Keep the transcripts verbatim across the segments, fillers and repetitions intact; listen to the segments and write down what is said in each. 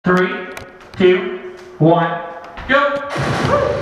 Three, two, one, go!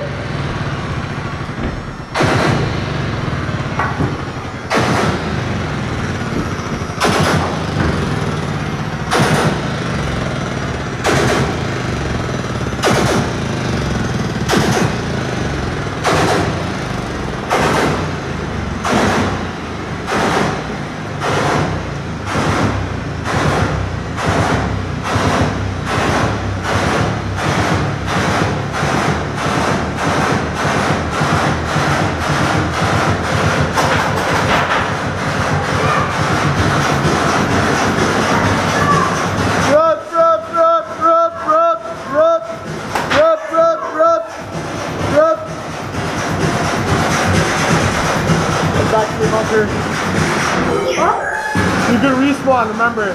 Back to the bunker. What? You can respawn, remember.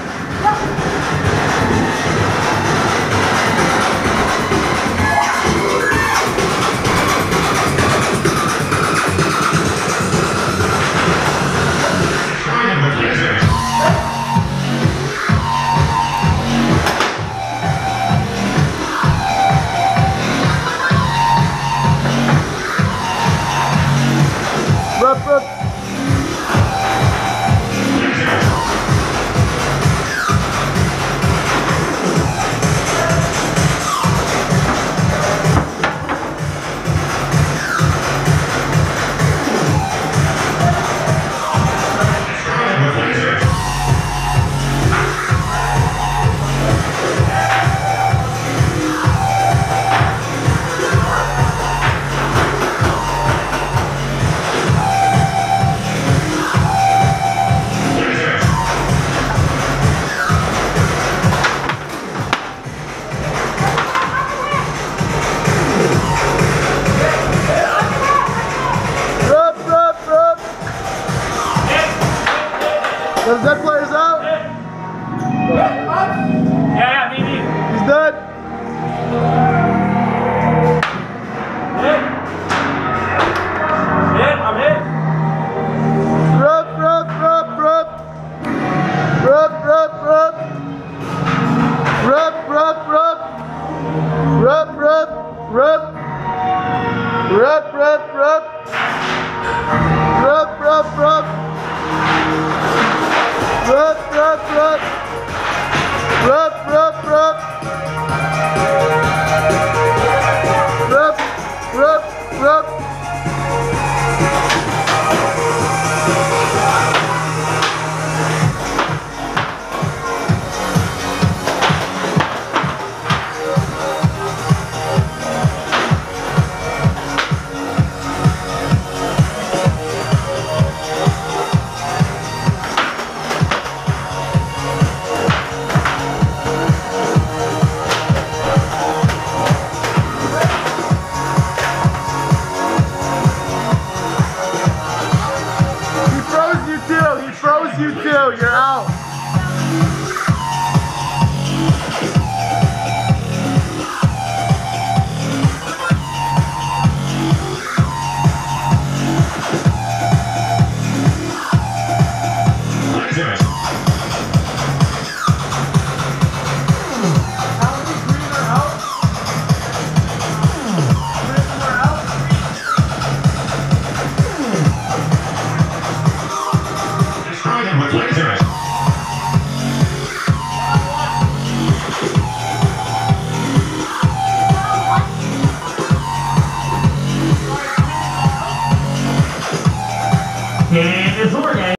Rup, rup. The Z player's out? Yeah, yeah, me, me. He's dead. Hit. Hit, I'm hit. Rup, rup, rup, rup. Rup, rup, rup. Rup, rup, rup. Rup, rup, rup. Rup, rup, rup. Rup, rup, rup. Rup, rup, rup. Rup, rup, rup. Rup, rup, rup. He froze you too, you're out. And it's over, guys.